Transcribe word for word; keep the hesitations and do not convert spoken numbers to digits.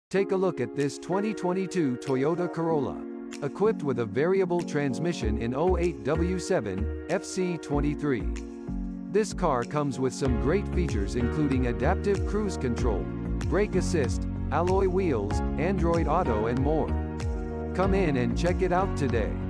Take a look at this twenty twenty-two Toyota Corolla. Equipped with a variable transmission in oh eight W seven F C twenty-three. This car comes with some great features including adaptive cruise control, brake assist, alloy wheels, Android Auto and more. Come in and check it out today.